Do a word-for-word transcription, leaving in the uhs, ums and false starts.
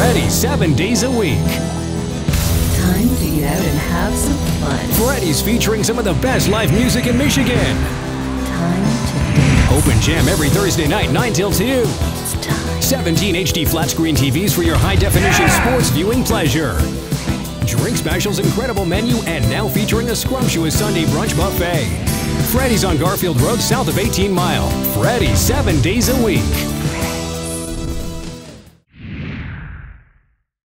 Freddys seven days a week. Time to get out and have some fun. Freddys featuring some of the best live music in Michigan. Time to dance. Open Jam every Thursday night, nine till two. It's time. seventeen H D flat screen T Vs for your high-definition sports viewing pleasure. Drink Specials' incredible menu, and now featuring a scrumptious Sunday brunch buffet. Freddys on Garfield Road, south of eighteen mile. Freddys seven days a week.